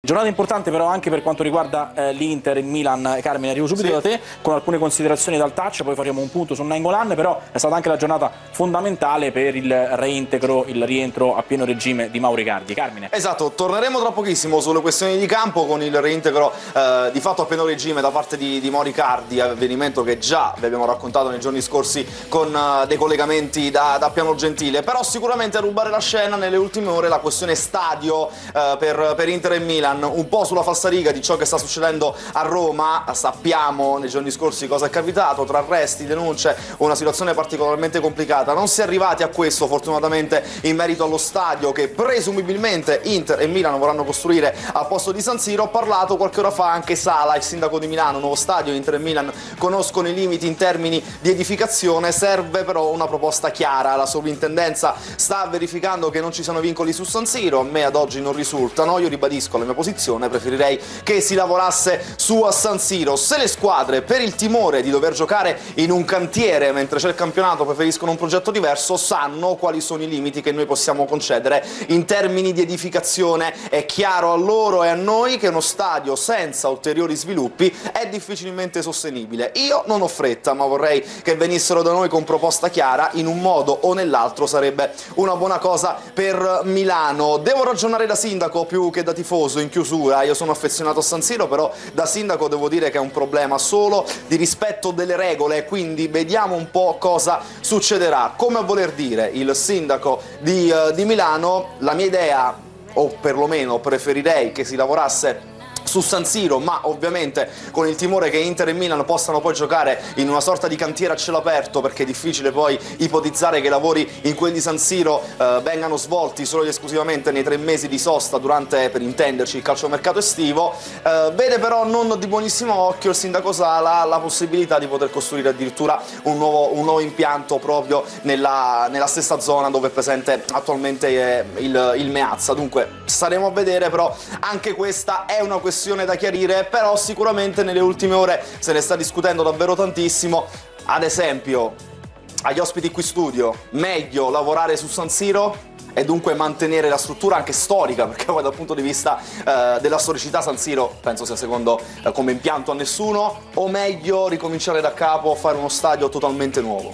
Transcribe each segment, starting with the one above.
Giornata importante però anche per quanto riguarda l'Inter, il Milan. Carmine, arrivo subito da te con alcune considerazioni dal touch, poi faremo un punto su Nainggolan, però è stata anche la giornata fondamentale per il reintegro, il rientro a pieno regime di Mauro Icardi. Carmine. Esatto, torneremo tra pochissimo sulle questioni di campo con il reintegro di fatto a pieno regime da parte di Mauro Icardi, avvenimento che già vi abbiamo raccontato nei giorni scorsi con dei collegamenti da Piano Gentile, però sicuramente a rubare la scena nelle ultime ore la questione stadio per Inter e Milan, un po' sulla falsariga di ciò che sta succedendo a Roma. Sappiamo nei giorni scorsi cosa è capitato, tra arresti, denunce, una situazione particolarmente complicata. Non si è arrivati a questo fortunatamente in merito allo stadio che presumibilmente Inter e Milan vorranno costruire al posto di San Siro. Ho parlato qualche ora fa anche Sala, il sindaco di Milano, nuovo stadio, Inter e Milan conoscono i limiti in termini di edificazione, serve però una proposta chiara. La sovrintendenza sta verificando che non ci siano vincoli su San Siro, a me ad oggi non risultano, io ribadisco la mia posizione, preferirei che si lavorasse su a San Siro. Se le squadre per il timore di dover giocare in un cantiere mentre c'è il campionato preferiscono un progetto diverso, sanno quali sono i limiti che noi possiamo concedere in termini di edificazione. È chiaro a loro e a noi che uno stadio senza ulteriori sviluppi è difficilmente sostenibile. Io non ho fretta, ma vorrei che venissero da noi con proposta chiara, in un modo o nell'altro sarebbe una buona cosa per Milano. Devo ragionare da sindaco più che da tifoso in chiusura, io sono affezionato a San Siro, però da sindaco devo dire che è un problema solo di rispetto delle regole, quindi vediamo un po' cosa succederà. Come a voler dire il sindaco di Milano, la mia idea, o perlomeno preferirei che si lavorasse su San Siro, ma ovviamente con il timore che Inter e Milan possano poi giocare in una sorta di cantiere a cielo aperto, perché è difficile poi ipotizzare che i lavori in quel di San Siro vengano svolti solo ed esclusivamente nei 3 mesi di sosta durante, per intenderci, il calciomercato estivo. Vede però non di buonissimo occhio il sindaco Sala la possibilità di poter costruire addirittura un nuovo impianto proprio nella stessa zona dove è presente attualmente il Meazza. Dunque staremo a vedere, però anche questa è una questione da chiarire, però sicuramente nelle ultime ore se ne sta discutendo davvero tantissimo. Ad esempio, agli ospiti qui studio, meglio lavorare su San Siro e dunque mantenere la struttura anche storica, perché poi dal punto di vista della storicità San Siro penso sia secondo come impianto a nessuno, o meglio ricominciare da capo, fare uno stadio totalmente nuovo?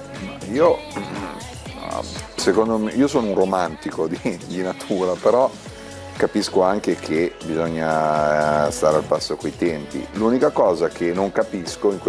Secondo me, io sono un romantico di natura, però capisco anche che bisogna stare al passo coi tempi. L'unica cosa che non capisco in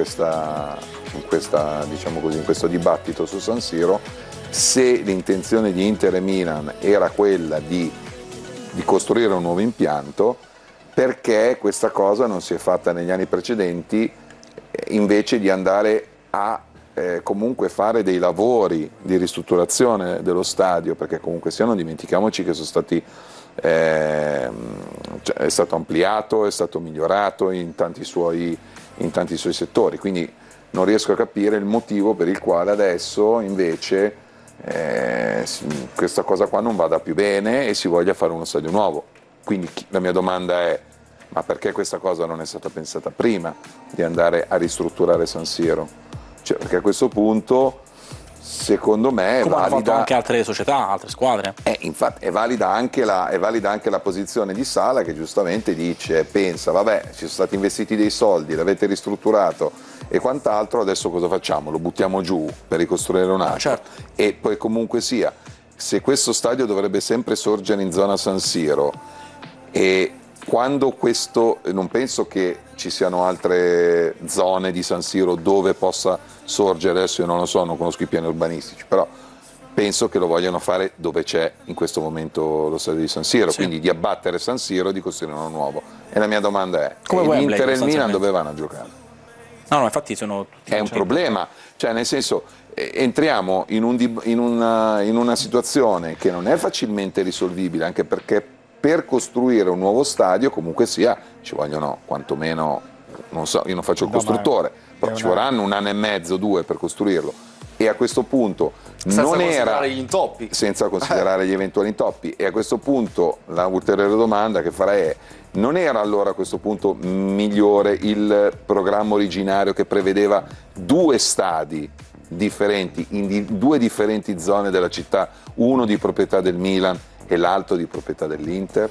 diciamo così, in questo dibattito su San Siro, se l'intenzione di Inter e Milan era quella di costruire un nuovo impianto, perché questa cosa non si è fatta negli anni precedenti invece di andare a comunque fare dei lavori di ristrutturazione dello stadio, perché comunque sia non dimentichiamoci che sono stati è stato ampliato, è stato migliorato in tanti suoi settori, quindi non riesco a capire il motivo per il quale adesso invece questa cosa qua non vada più bene e si voglia fare uno stadio nuovo. Quindi la mia domanda è: ma perché questa cosa non è stata pensata prima di andare a ristrutturare San Siro? Cioè, perché a questo punto secondo me è come valida, hanno fatto anche altre società, altre squadre. Infatti è valida anche la posizione di Sala, che giustamente pensa, vabbè, ci sono stati investiti dei soldi, l'avete ristrutturato e quant'altro, adesso cosa facciamo? Lo buttiamo giù per ricostruire un altro? Certo. E poi comunque sia, se questo stadio dovrebbe sempre sorgere in zona San Siro, e quando questo, non penso che ci siano altre zone di San Siro dove possa sorgere, adesso io non lo so, non conosco i piani urbanistici, però penso che lo vogliano fare dove c'è in questo momento lo stadio di San Siro, sì. Quindi di abbattere San Siro e di costruire uno nuovo. E la mia domanda è: l'Inter e il Milan dove vanno a giocare? No, infatti sono tutti. È un problema, cioè nel senso, entriamo in una situazione che non è facilmente risolvibile, anche perché per costruire un nuovo stadio comunque sia ci vogliono quantomeno, non so, io non faccio il costruttore, però ci vorranno 1 anno e mezzo, 2 per costruirlo, e a questo punto senza considerare gli intoppi, senza considerare gli eventuali intoppi, e a questo punto la ulteriore domanda che farei è: non era allora a questo punto migliore il programma originario che prevedeva 2 stadi differenti in 2 differenti zone della città, uno di proprietà del Milan e l'altro di proprietà dell'Inter?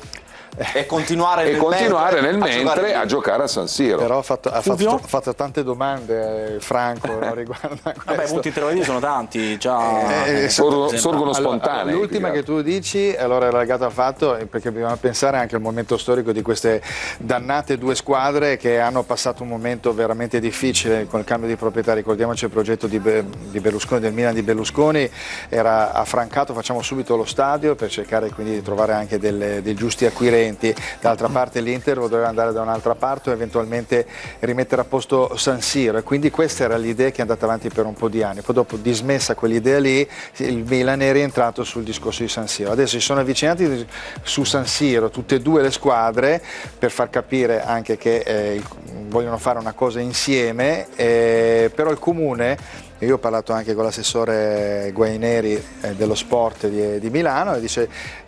E continuare nel mentre a giocare a San Siro. Però ha fatto tante domande Franco riguardo a questo. Vabbè, i punti interrogativi sono tanti, già sorgono spontanei. L'ultima che tu dici allora è legata al fatto, perché bisogna pensare anche al momento storico di queste dannate due squadre che hanno passato un momento veramente difficile con il cambio di proprietà. Ricordiamoci il progetto di Berlusconi, del Milan di Berlusconi, era affrancato, facciamo subito lo stadio per cercare quindi di trovare anche dei giusti acquirenti. D'altra parte l'Inter doveva andare da un'altra parte o eventualmente rimettere a posto San Siro, e quindi questa era l'idea che è andata avanti per un po' di anni. Poi dopo, dismessa quell'idea lì, il Milan è rientrato sul discorso di San Siro. Adesso si sono avvicinati su San Siro tutte e due le squadre per far capire anche che vogliono fare una cosa insieme, però il comune, io ho parlato anche con l'assessore Guaineri dello sport di Milano, e dice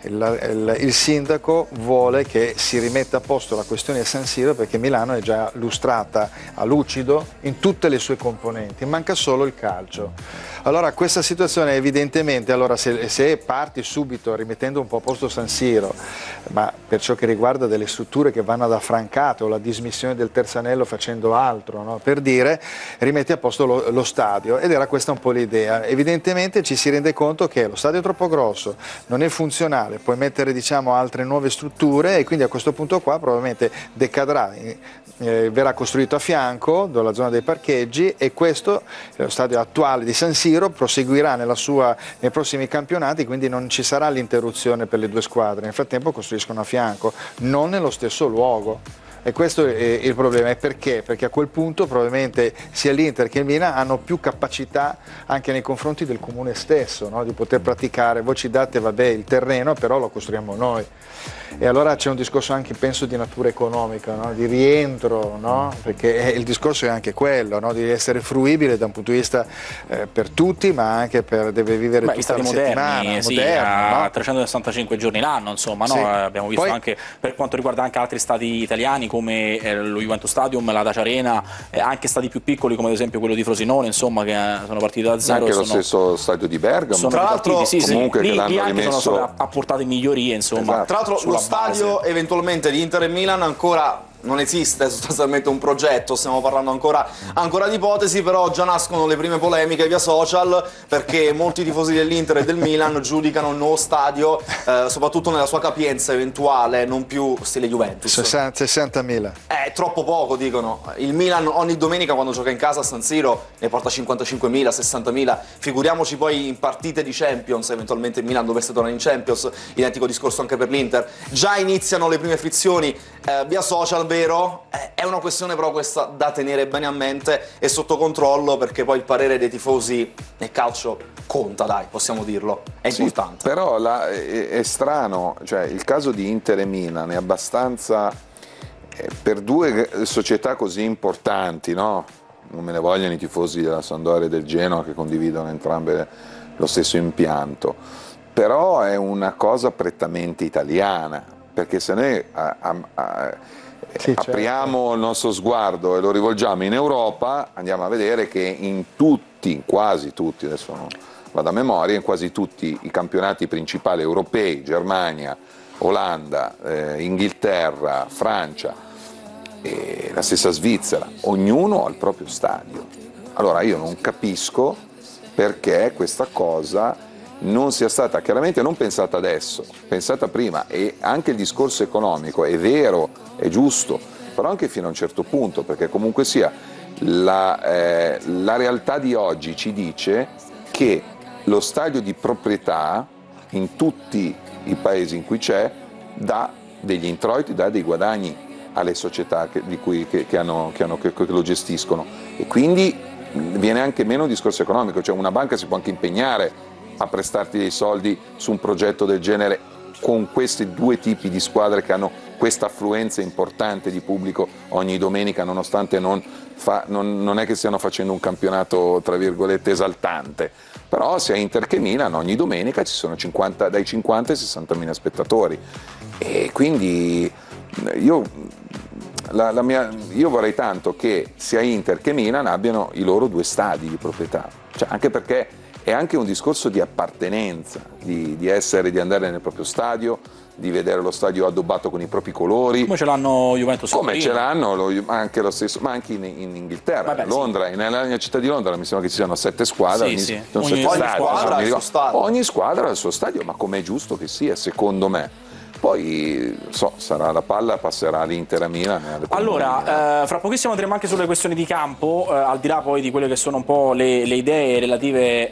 il sindaco vuole che si rimetta a posto la questione di San Siro, perché Milano è già lustrata a lucido in tutte le sue componenti, manca solo il calcio. Allora questa situazione evidentemente, allora se parti subito rimettendo un po' a posto San Siro, ma per ciò che riguarda delle strutture che vanno ad affrancate o la dismissione del terzo anello facendo altro, no? Per dire, rimetti a posto lo stadio, ed era questa un po' l'idea. Evidentemente ci si rende conto che lo stadio è troppo grosso, non è funzionale, puoi mettere diciamo altre nuove strutture, e quindi a questo punto qua probabilmente decadrà, verrà costruito a fianco della zona dei parcheggi, e questo, lo stadio attuale di San Siro, proseguirà nei prossimi campionati, quindi non ci sarà l'interruzione per le due squadre. Nel frattempo costruiscono a fianco, non nello stesso luogo. E questo è il problema. E perché? Perché a quel punto probabilmente sia l'Inter che il Milan hanno più capacità anche nei confronti del comune stesso, no? Di poter praticare, voi ci date il terreno, però lo costruiamo noi. E allora c'è un discorso anche, penso, di natura economica, no? Di rientro, no? Perché il discorso è anche quello, no? Di essere fruibile da un punto di vista per tutti, ma anche deve vivere tutta la settimana, sì, moderno, no? 365 giorni l'anno, insomma, no? Sì. Abbiamo visto Poi, anche per quanto riguarda anche altri stadi italiani come lo Juventus Stadium, la Dacia Arena, anche stadi più piccoli come ad esempio quello di Frosinone, insomma, che sono partiti da zero. Anche lo stesso stadio di Bergamo, tra l'altro, comunque lì, che l'hanno anche rimesso... sono state apportate migliorie, insomma. Esatto. Tra l'altro lo stadio eventualmente di Inter e Milan ancora non esiste sostanzialmente un progetto, stiamo parlando ancora di ipotesi, però già nascono le prime polemiche via social, perché molti tifosi dell'Inter e del Milan giudicano il nuovo stadio, soprattutto nella sua capienza eventuale, non più stile Juventus. 60.000. È troppo poco, dicono. Il Milan ogni domenica quando gioca in casa a San Siro ne porta 55.000, 60.000, figuriamoci poi in partite di Champions, eventualmente il Milan dovesse tornare in Champions, identico discorso anche per l'Inter. Già iniziano le prime frizioni via social, vero? È una questione però questa da tenere bene a mente e sotto controllo, perché poi il parere dei tifosi nel calcio conta, dai, possiamo dirlo, è importante. Sì, però è strano, cioè il caso di Inter e Milan è abbastanza, per due società così importanti, no? Non me ne vogliono i tifosi della Sampdoria e del Genoa, che condividono entrambe lo stesso impianto, però è una cosa prettamente italiana, perché se noi apriamo il nostro sguardo e lo rivolgiamo in Europa, andiamo a vedere che in quasi tutti, adesso non vado a memoria, in quasi tutti i campionati principali europei, Germania, Olanda, Inghilterra, Francia e la stessa Svizzera, ognuno ha il proprio stadio. Allora io non capisco perché questa cosa non sia stata chiaramente non pensata adesso, pensata prima. E anche il discorso economico è vero, è giusto, però anche fino a un certo punto, perché comunque sia la realtà di oggi ci dice che lo stadio di proprietà in tutti i paesi in cui c'è dà degli introiti, dà dei guadagni alle società che lo gestiscono, e quindi viene anche meno un discorso economico, cioè una banca si può anche impegnare a prestarti dei soldi su un progetto del genere con questi due tipi di squadre che hanno questa affluenza importante di pubblico ogni domenica, nonostante non è che stiano facendo un campionato tra virgolette esaltante, però sia Inter che Milan ogni domenica ci sono dai 50 ai 60.000 spettatori, e quindi io vorrei tanto che sia Inter che Milan abbiano i loro due stadi di proprietà, cioè, anche perché è anche un discorso di appartenenza, di andare nel proprio stadio, di vedere lo stadio addobbato con i propri colori. Come ce l'hanno Juventus e Come Torino. ce l'hanno anche lo stesso, ma anche in Inghilterra, Vabbè, Londra, nella città di Londra mi sembra che ci siano 7 squadre, Ogni squadra ha il suo stadio. Ogni squadra ha il suo stadio, ma com'è giusto che sia, secondo me. Poi sarà la palla, passerà all'Inter a Milan. Allora, fra pochissimo andremo anche sulle questioni di campo, al di là poi di quelle che sono un po' le idee relative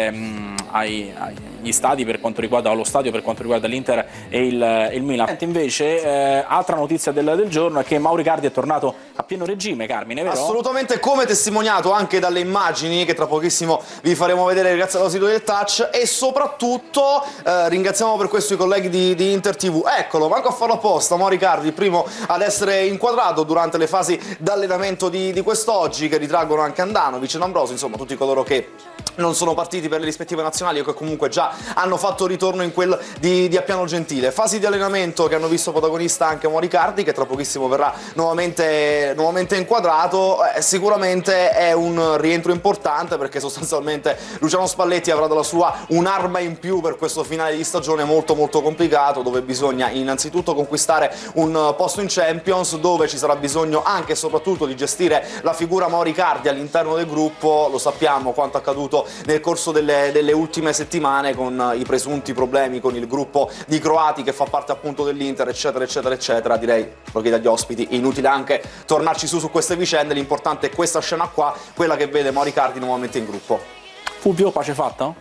agli stadi per quanto riguarda lo stadio, per quanto riguarda l'Inter e il Milan. Invece, altra notizia del giorno è che Mauro Icardi è tornato a pieno regime, Carmine, vero? Assolutamente, come testimoniato anche dalle immagini che tra pochissimo vi faremo vedere grazie allo sito del Touch, e soprattutto ringraziamo per questo i colleghi di Inter TV. Eccolo, manco a farlo apposta, Mauro Icardi, il primo ad essere inquadrato durante le fasi d'allenamento di quest'oggi, che ritraggono anche Andanovic e D'Ambrosio, insomma tutti coloro che non sono partiti per le rispettive nazionali o che comunque già hanno fatto ritorno in quel di Appiano Gentile. Fasi di allenamento che hanno visto protagonista anche Mauro Icardi, che tra pochissimo verrà nuovamente inquadrato. Sicuramente è un rientro importante, perché sostanzialmente Luciano Spalletti avrà dalla sua un'arma in più per questo finale di stagione molto molto complicato, dove bisogna innanzitutto conquistare un posto in Champions, dove ci sarà bisogno anche e soprattutto di gestire la figura Mauro Icardi all'interno del gruppo. Lo sappiamo quanto accaduto nel corso delle ultime settimane, con i presunti problemi con il gruppo di croati che fa parte appunto dell'Inter, eccetera eccetera eccetera. Direi, lo chiedo agli ospiti, inutile anche tornarci su queste vicende, l'importante è questa scena qua, quella che vede Mauro Icardi nuovamente in gruppo. Fulvio, pace fatta?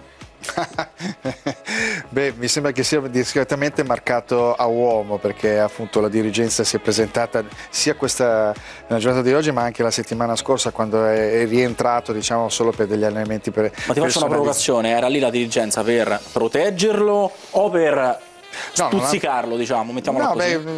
Beh, mi sembra che sia discretamente marcato a uomo, perché appunto la dirigenza si è presentata sia nella giornata di oggi, ma anche la settimana scorsa, quando è rientrato, diciamo, solo per degli allenamenti Ma ti faccio una provocazione, era lì la dirigenza per proteggerlo o per stuzzicarlo, diciamo, mettiamola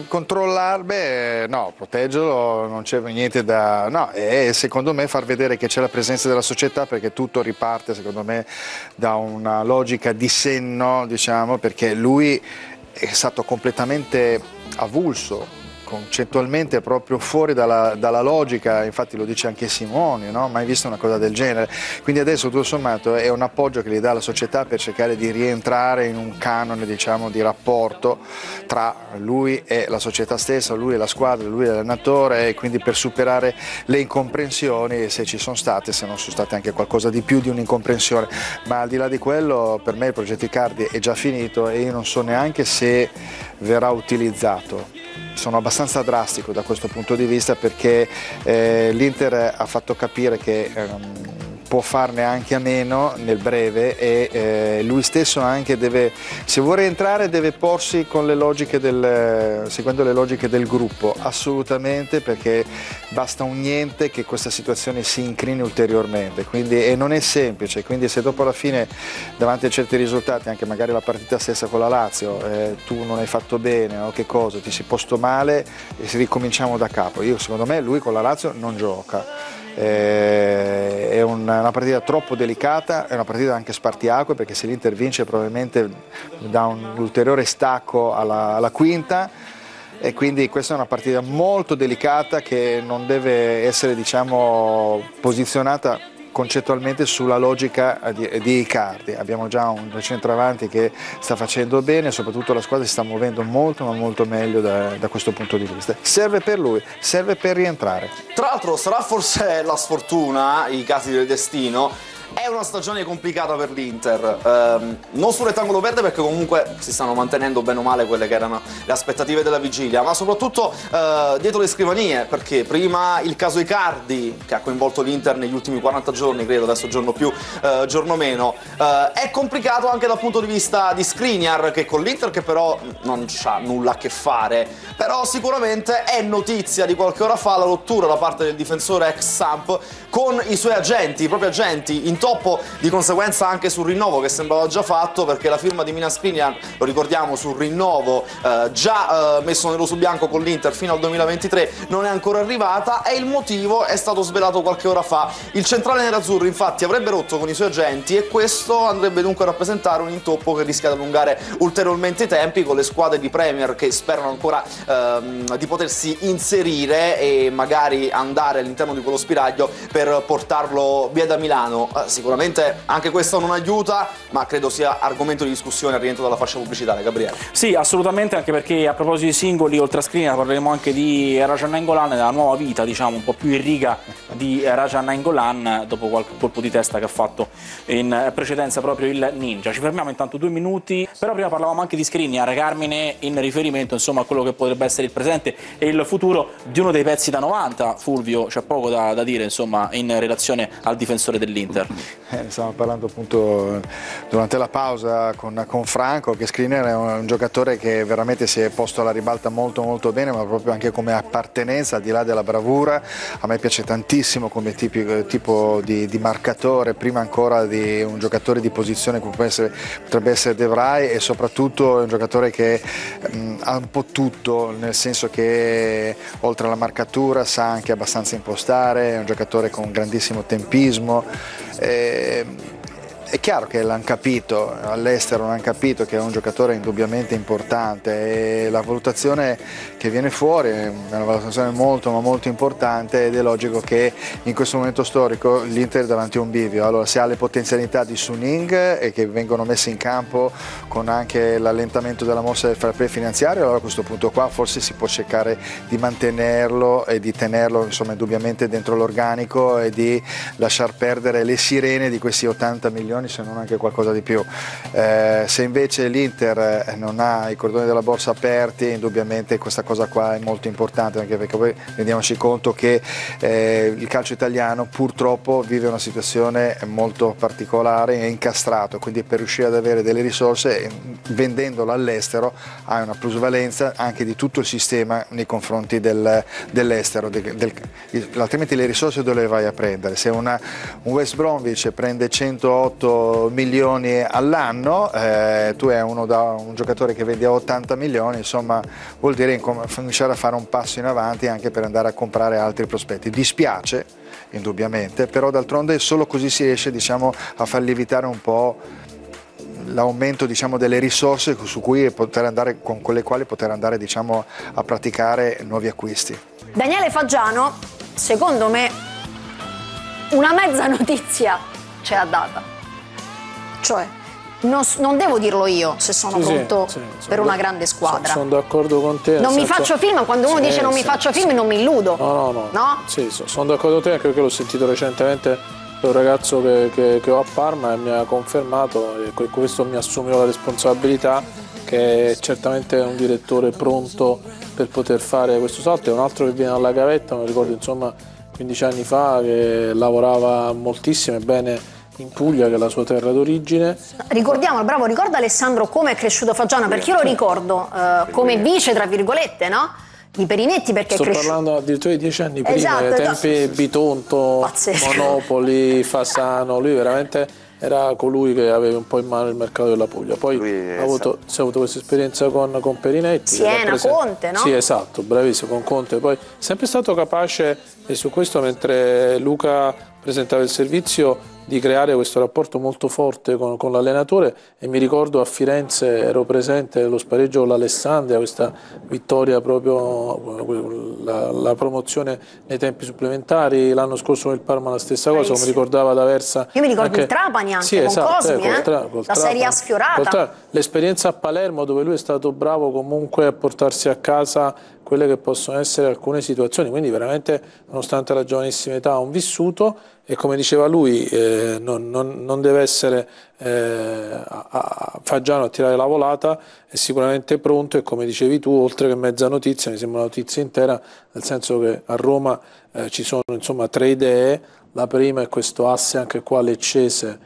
così? No, proteggerlo, non c'è niente da... No, e secondo me far vedere che c'è la presenza della società, perché tutto riparte, secondo me, da una logica di senno, diciamo, perché lui è stato completamente avulso, concettualmente proprio fuori dalla logica, infatti lo dice anche Simoni, no? Mai visto una cosa del genere, quindi adesso tutto sommato è un appoggio che gli dà la società per cercare di rientrare in un canone, diciamo, di rapporto tra lui e la società stessa, lui e la squadra, lui e l'allenatore, e quindi per superare le incomprensioni, se ci sono state, se non sono state anche qualcosa di più di un'incomprensione. Ma al di là di quello, per me il progetto Icardi è già finito e io non so neanche se verrà utilizzato. Sono abbastanza drastico da questo punto di vista, perché l'Inter ha fatto capire che può farne anche a meno nel breve, e lui stesso anche deve, se vuole entrare, deve porsi con le logiche seguendo le logiche del gruppo, assolutamente, perché basta un niente che questa situazione si incrini ulteriormente, quindi, e non è semplice, quindi se dopo alla fine, davanti a certi risultati, anche magari la partita stessa con la Lazio, tu non hai fatto bene o che cosa, ti sei posto male e ricominciamo da capo. Secondo me lui con la Lazio non gioca. È una partita troppo delicata, è una partita anche spartiacque, perché se l'Inter vince probabilmente dà un ulteriore stacco alla quinta, e quindi questa è una partita molto delicata che non deve essere, diciamo, posizionata concettualmente sulla logica di Icardi. Abbiamo già un centravanti che sta facendo bene, soprattutto la squadra si sta muovendo molto ma molto meglio da questo punto di vista. Serve per lui, serve per rientrare. Tra l'altro sarà forse la sfortuna, i casi del destino. È una stagione complicata per l'Inter, non sul rettangolo verde, perché comunque si stanno mantenendo bene o male quelle che erano le aspettative della vigilia, ma soprattutto dietro le scrivanie, perché prima il caso Icardi, che ha coinvolto l'Inter negli ultimi 40 giorni, credo, adesso giorno più, giorno meno, è complicato anche dal punto di vista di Skriniar, che con l'Inter che però non c'ha nulla a che fare, però sicuramente è notizia di qualche ora fa la rottura da parte del difensore ex Samp con i suoi agenti, i propri agenti, intoppo di conseguenza anche sul rinnovo che sembrava già fatto, perché la firma di Milan Skriniar, lo ricordiamo, sul rinnovo già messo nero su bianco con l'Inter fino al 2023 non è ancora arrivata, e il motivo è stato svelato qualche ora fa. Il centrale nerazzurro infatti avrebbe rotto con i suoi agenti, e questo andrebbe dunque a rappresentare un intoppo che rischia di allungare ulteriormente i tempi, con le squadre di Premier che sperano ancora di potersi inserire e magari andare all'interno di quello spiraglio per portarlo via da Milano. sicuramente anche questo non aiuta, ma credo sia argomento di discussione al rientro dalla fascia pubblicitaria. Gabriele. Sì, assolutamente, anche perché a proposito di singoli, oltre a Skriniar parleremo anche di Raja Nainggolan e della nuova vita, diciamo, un po' più in riga di Raja Nainggolan dopo qualche colpo di testa che ha fatto in precedenza proprio il Ninja. Ci fermiamo intanto 2 minuti, però prima parlavamo anche di Skriniar, Carmine, in riferimento insomma a quello che potrebbe essere il presente e il futuro di uno dei pezzi da 90. Fulvio, c'è poco da dire insomma in relazione al difensore dell'Inter. Stavamo parlando appunto durante la pausa con Franco, che Skriniar è un giocatore che veramente si è posto alla ribalta molto bene, ma proprio anche come appartenenza, al di là della bravura. A me piace tantissimo come tipo di marcatore, prima ancora di un giocatore di posizione come potrebbe essere De Vrij, e soprattutto è un giocatore che ha un po' tutto, nel senso che oltre alla marcatura sa anche abbastanza impostare, è un giocatore con grandissimo tempismo. È chiaro che l'hanno capito, all'estero l'hanno capito che è un giocatore indubbiamente importante, e la valutazione che viene fuori è una valutazione molto importante, ed è logico che in questo momento storico l'Inter è davanti a un bivio. Allora, se ha le potenzialità di Suning e che vengono messe in campo con anche l'allentamento della mossa del fair play finanziario, allora a questo punto qua forse si può cercare di mantenerlo e di tenerlo insomma indubbiamente dentro l'organico, e di lasciar perdere le sirene di questi 80 milioni, se non anche qualcosa di più. Se invece l'Inter non ha i cordoni della borsa aperti, indubbiamente questa cosa qua è molto importante, anche perché poi rendiamoci conto che il calcio italiano purtroppo vive una situazione molto particolare e incastrato, quindi per riuscire ad avere delle risorse, vendendolo all'estero hai una plusvalenza anche di tutto il sistema nei confronti dell'estero, altrimenti le risorse dove le vai a prendere? Se un West Bromwich prende 108 milioni all'anno, tu hai un giocatore che vende a 80 milioni, insomma vuol dire cominciare a fare un passo in avanti anche per andare a comprare altri prospetti. Dispiace indubbiamente, però d'altronde solo così si riesce, diciamo, a far lievitare un po' l'aumento, diciamo, delle risorse con le quali poter andare, diciamo, a praticare nuovi acquisti. Daniele Faggiano, secondo me una mezza notizia ce l'ha data. Cioè, non devo dirlo io se sono pronto per una grande squadra. Sono d'accordo con te. Non mi faccio film, quando uno dice non mi faccio film non mi illudo. No? Sì, sono d'accordo con te, anche perché l'ho sentito recentemente da un ragazzo che ho a Parma, e mi ha confermato, e questo mi assumo la responsabilità, che è certamente un direttore pronto per poter fare questo salto. È un altro che viene dalla gavetta, mi ricordo insomma 15 anni fa, che lavorava moltissimo e bene in Puglia, che è la sua terra d'origine. Ricordiamolo, bravo, ricorda Alessandro come è cresciuto Faggiano, perché io lo ricordo come vice, tra virgolette, no? Di Perinetti, perché sto parlando addirittura di 10 anni prima, esatto, tempi Bitonto, pazzesco. Monopoli, Fasano. Lui veramente era colui che aveva un po' in mano il mercato della Puglia. Poi si è avuto questa esperienza con Perinetti. Siena, Conte, no? Sì, esatto, bravissimo, con Conte. Poi sempre stato capace, e su questo mentre Luca presentava il servizio, di creare questo rapporto molto forte con l'allenatore. E mi ricordo a Firenze ero presente allo spareggio con l'Alessandria, questa vittoria proprio, la promozione nei tempi supplementari. L'anno scorso con il Parma la stessa cosa, come ricordava D'Aversa. Io mi ricordo il Trapani anche, sì, con esatto, Cosmi, la Serie A sfiorata. L'esperienza a Palermo, dove lui è stato bravo comunque a portarsi a casa quelle che possono essere alcune situazioni, quindi veramente, nonostante la giovanissima età, ha un vissuto. E come diceva lui, non deve essere Faggiano a tirare la volata, è sicuramente pronto, e come dicevi tu, oltre che mezza notizia, mi sembra una notizia intera, nel senso che a Roma ci sono insomma 3 idee. La prima è questo asse anche qua leccese,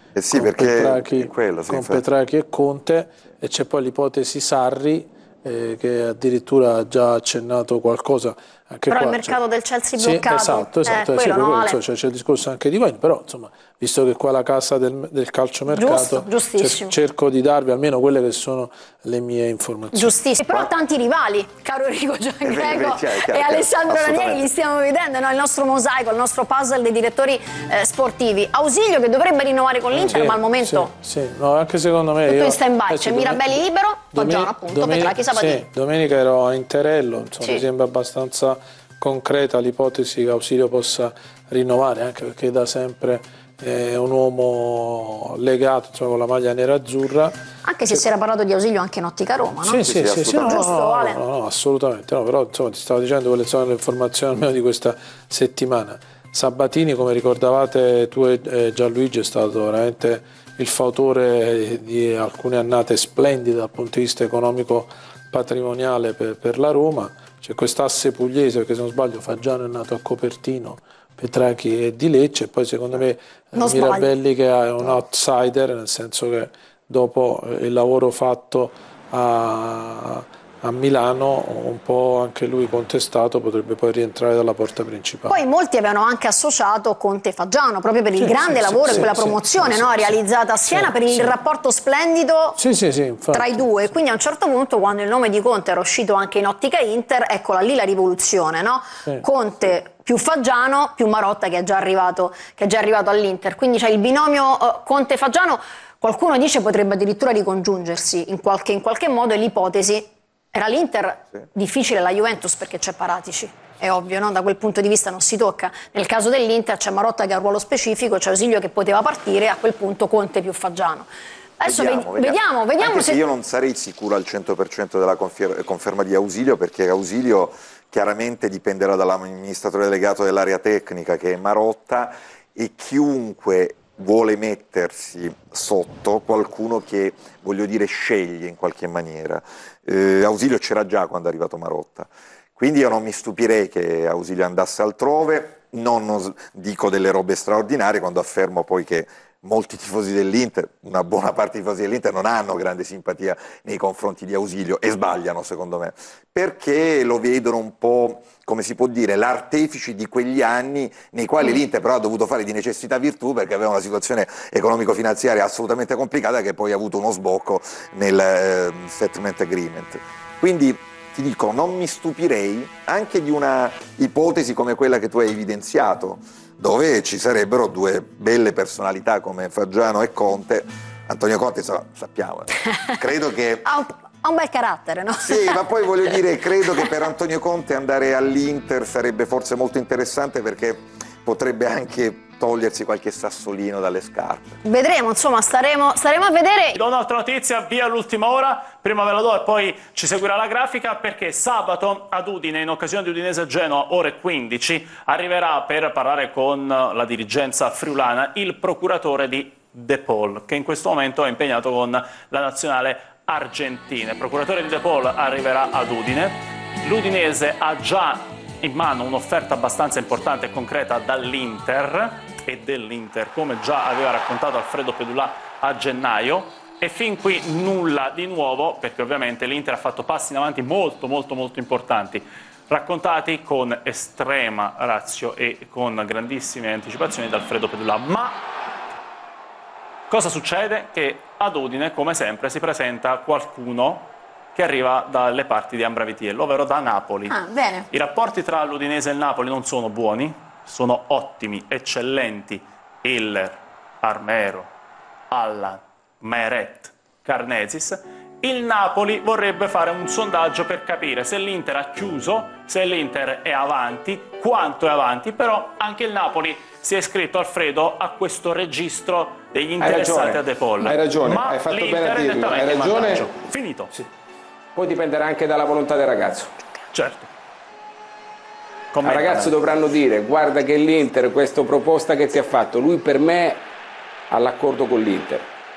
con Petracchi e Conte, e c'è poi l'ipotesi Sarri, che addirittura ha già accennato qualcosa. Anche però qua, il mercato del Chelsea bloccato, esatto, c'è il discorso anche di Wayne, però insomma, visto che qua è la casa del calciomercato, cerco di darvi almeno quelle che sono le mie informazioni. Giustissimo, però tanti rivali, caro Enrico Giangrego e Alessandro Ranieri, li stiamo vedendo, no? Il nostro mosaico, il nostro puzzle dei direttori sportivi. Ausilio che dovrebbe rinnovare con l'Inter, ma al momento no, anche secondo me tutto in stand-by, c'è Mirabelli libero, Faggiano appunto, Petracchi, Sabatini. Domenica ero a Interello, insomma, mi sembra abbastanza concreta l'ipotesi che Ausilio possa rinnovare, anche perché da sempre è un uomo legato, insomma, con la maglia nera-azzurra. Anche se si era parlato di Ausilio anche in ottica Roma, no? Sì, no, assolutamente, no, però insomma, ti stavo dicendo quelle sono le informazioni almeno di questa settimana. Sabatini, come ricordavate tu e Gianluigi, è stato veramente il fautore di alcune annate splendide dal punto di vista economico patrimoniale per la Roma. C'è quest'asse pugliese, perché se non sbaglio Faggiano è nato a Copertino, Petrachi è di Lecce, e poi secondo me Mirabelli che è un outsider, nel senso che dopo il lavoro fatto a Milano, un po' anche lui contestato, potrebbe poi rientrare dalla porta principale. Poi molti avevano anche associato Conte Faggiano proprio per il grande lavoro e quella promozione realizzata a Siena, per il rapporto splendido tra i due. Quindi a un certo punto, quando il nome di Conte era uscito anche in ottica Inter, eccola lì la rivoluzione, no? Conte più Faggiano più Marotta, che è già arrivato all'Inter. Quindi c'è il binomio Conte-Faggiano. Qualcuno dice potrebbe addirittura ricongiungersi in qualche modo, e l'ipotesi era l'Inter, difficile la Juventus perché c'è Paratici, è ovvio, no? Da quel punto di vista non si tocca. Nel caso dell'Inter c'è Marotta che ha un ruolo specifico, c'è Ausilio che poteva partire, a quel punto Conte più Faggiano. Adesso vediamo Anche se io non sarei sicuro al 100% della conferma di Ausilio, perché Ausilio chiaramente dipenderà dall'amministratore delegato dell'area tecnica, che è Marotta, e chiunque vuole mettersi sotto qualcuno che, voglio dire, sceglie in qualche maniera. Ausilio c'era già quando è arrivato Marotta, quindi io non mi stupirei che Ausilio andasse altrove. Non dico delle robe straordinarie quando affermo poi che molti tifosi dell'Inter, una buona parte dei tifosi dell'Inter, non hanno grande simpatia nei confronti di Ausilio, e sbagliano secondo me, perché lo vedono un po', come si può dire, l'artefice di quegli anni nei quali l'Inter però ha dovuto fare di necessità virtù, perché aveva una situazione economico-finanziaria assolutamente complicata, che poi ha avuto uno sbocco nel settlement agreement. Quindi ti dico, non mi stupirei anche di una ipotesi come quella che tu hai evidenziato, dove ci sarebbero due belle personalità come Faggiano e Conte. Antonio Conte, sappiamo, credo che ha un bel carattere, no? Sì, ma poi voglio dire, credo che per Antonio Conte andare all'Inter sarebbe forse molto interessante, perché potrebbe anche togliersi qualche sassolino dalle scarpe. Vedremo, insomma, staremo a vedere. Do un'altra notizia, via l'ultima ora, prima ve la do e poi ci seguirà la grafica, perché sabato ad Udine, in occasione di Udinese-Genoa, ore 15, arriverà per parlare con la dirigenza friulana il procuratore di De Paul, che in questo momento è impegnato con la nazionale argentina. Il procuratore di De Paul arriverà ad Udine. L'Udinese ha già in mano un'offerta abbastanza importante e concreta dall'Inter e dell'Inter, come già aveva raccontato Alfredo Pedulà a gennaio, e fin qui nulla di nuovo, perché ovviamente l'Inter ha fatto passi in avanti molto importanti, raccontati con estrema ratio e con grandissime anticipazioni da Alfredo Pedulà. Ma cosa succede? Che ad Udine, come sempre, si presenta qualcuno che arriva dalle parti di Ambravitiello, ovvero da Napoli. Bene. I rapporti tra l'Udinese e il Napoli non sono buoni, sono ottimi, eccellenti. Hiller, Armero, Allan, Meret, Karnezis. Il Napoli vorrebbe fare un sondaggio per capire se l'Inter ha chiuso, se l'Inter è avanti, quanto è avanti, però anche il Napoli si è iscritto, Alfredo, a questo registro degli interessati a De Paul. Hai ragione, ma hai fatto bene a dirlo, hai in ragione. vantaggio. Finito. Sì. Poi dipenderà anche dalla volontà del ragazzo. Certo. Al ragazzo dovranno dire: guarda che l'Inter, questa proposta che ti ha fatto, lui per me ha l'accordo con l'Inter.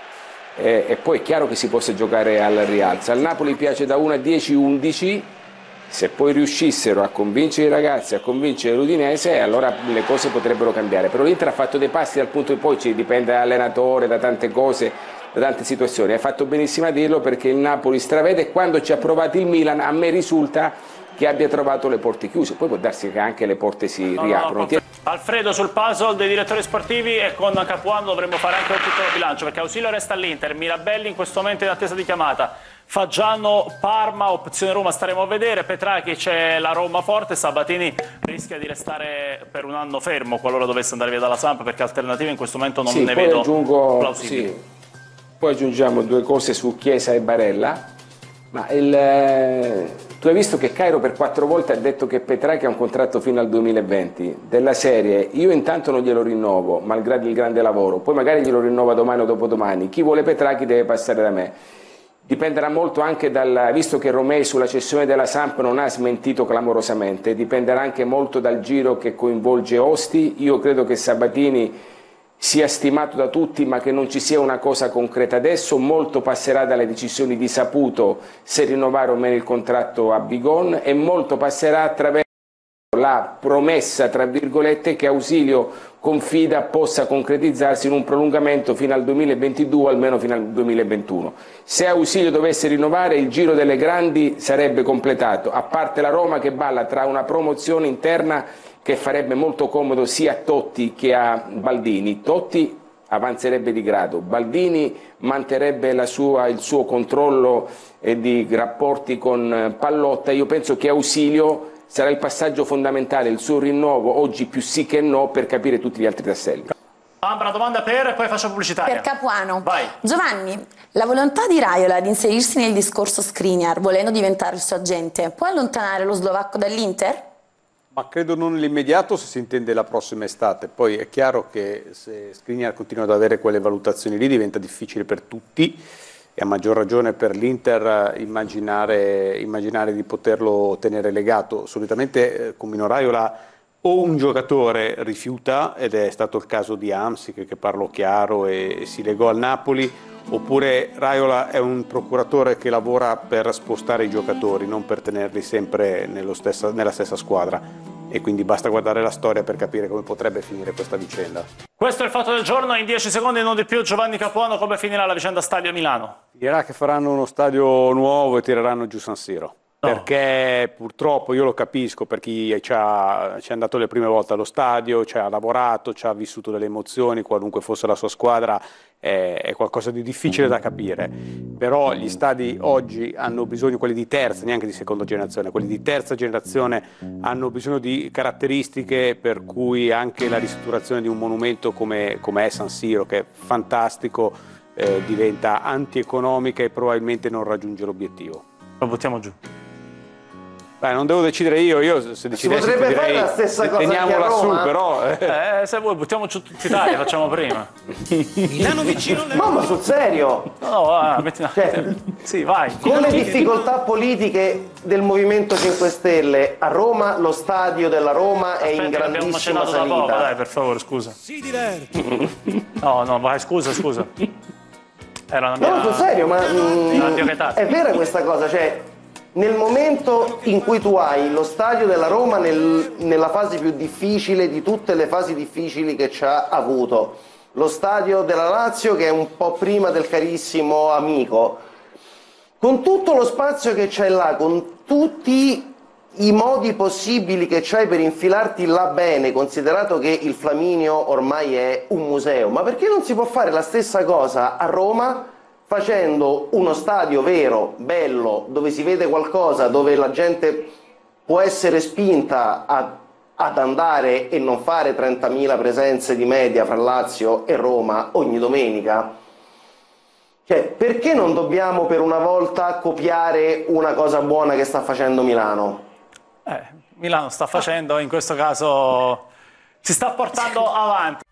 E poi è chiaro che si possa giocare al rialzo. Al Napoli piace da 1 a 10, 11. Se poi riuscissero a convincere i ragazzi, a convincere l'Udinese, allora le cose potrebbero cambiare. Però l'Inter ha fatto dei passi, dal punto di poi ci dipende dall'allenatore, da tante cose, da tante situazioni. Ha fatto benissimo a dirlo, perché il Napoli stravede, e quando ci ha provato il Milan a me risulta che abbia trovato le porte chiuse. Poi può darsi che anche le porte si riaprono. Alfredo, sul puzzle dei direttori sportivi, e con Capuano dovremmo fare anche un piccolo bilancio, perché Ausilio resta all'Inter, Mirabelli in questo momento in attesa di chiamata, Faggiano, Parma, opzione Roma, staremo a vedere. Petrachi, c'è la Roma forte, Sabatini rischia di restare per un anno fermo qualora dovesse andare via dalla Samp, perché alternative in questo momento non ne vedo plausibili. Sì. Poi aggiungiamo due cose su Chiesa e Barella, ma Tu hai visto che Cairo per 4 volte ha detto che Petrachi ha un contratto fino al 2020, della serie io intanto non glielo rinnovo, malgrado il grande lavoro, poi magari glielo rinnova domani o dopodomani, chi vuole Petrachi deve passare da me. Dipenderà molto anche visto che Romei sulla cessione della Samp non ha smentito clamorosamente, dipenderà anche molto dal giro che coinvolge Osti. Io credo che Sabatini sia stimato da tutti ma che non ci sia una cosa concreta adesso, molto passerà dalle decisioni di Saputo se rinnovare o meno il contratto a Bigon e molto passerà attraverso la promessa, tra virgolette, che Ausilio confida possa concretizzarsi in un prolungamento fino al 2022 o almeno fino al 2021. Se Ausilio dovesse rinnovare, il giro delle grandi sarebbe completato, a parte la Roma che balla tra una promozione interna che farebbe molto comodo sia a Totti che a Baldini. Totti avanzerebbe di grado, Baldini manterrebbe il suo controllo di rapporti con Pallotta. Io penso che Ausilio sarà il passaggio fondamentale, il suo rinnovo, oggi più sì che no, per capire tutti gli altri tasselli. Ambra, domanda per, poi faccio pubblicitaria. Per Capuano. Vai. Giovanni, la volontà di Raiola di inserirsi nel discorso Skriniar, volendo diventare il suo agente, può allontanare lo slovacco dall'Inter? Ma credo non nell'immediato, se si intende la prossima estate. Poi è chiaro che se Skriniar continua ad avere quelle valutazioni lì diventa difficile per tutti e a maggior ragione per l'Inter immaginare di poterlo tenere legato. Solitamente con Mino Raiola o un giocatore rifiuta, ed è stato il caso di Hamsik che parlò chiaro e si legò al Napoli, oppure Raiola è un procuratore che lavora per spostare i giocatori, non per tenerli sempre nella stessa squadra. E quindi basta guardare la storia per capire come potrebbe finire questa vicenda. Questo è il fatto del giorno, in 10 secondi non di più. Giovanni Capuano, come finirà la vicenda Stadio Milano? Dirà che faranno uno stadio nuovo e tireranno giù San Siro. No. Perché purtroppo io lo capisco, per chi ci è andato le prime volte allo stadio, ci ha lavorato, ci ha vissuto delle emozioni, qualunque fosse la sua squadra, è qualcosa di difficile da capire. Però gli stadi oggi hanno bisogno, quelli di terza, neanche di seconda generazione, quelli di terza generazione hanno bisogno di caratteristiche per cui anche la ristrutturazione di un monumento come è San Siro, che è fantastico, diventa antieconomica e probabilmente non raggiunge l'obiettivo. Lo buttiamo giù. Non devo decidere io se decidessi si potrebbe fare la stessa cosa teniamola su, però se vuoi buttiamo giù tutta Italia, facciamo prima. Milano vicino no, ma sul serio? No, sì, vai. Con le difficoltà politiche del Movimento 5 Stelle a Roma, lo stadio della Roma è in grandissima salita. Poco, dai, per favore, scusa. Si diverte. No, vai, scusa. Era una mia... No, sul serio, ma è vera questa cosa, cioè nel momento in cui tu hai lo stadio della Roma nella fase più difficile di tutte le fasi difficili che ci ha avuto, lo stadio della Lazio che è un po' prima del carissimo amico, con tutto lo spazio che c'è là, con tutti i modi possibili che c'hai per infilarti là bene, considerato che il Flaminio ormai è un museo, ma perché non si può fare la stessa cosa a Roma facendo uno stadio vero, bello, dove si vede qualcosa, dove la gente può essere spinta ad andare e non fare 30.000 presenze di media fra Lazio e Roma ogni domenica? Cioè, perché non dobbiamo per una volta copiare una cosa buona che sta facendo Milano? Milano sta facendo, in questo caso si sta portando avanti.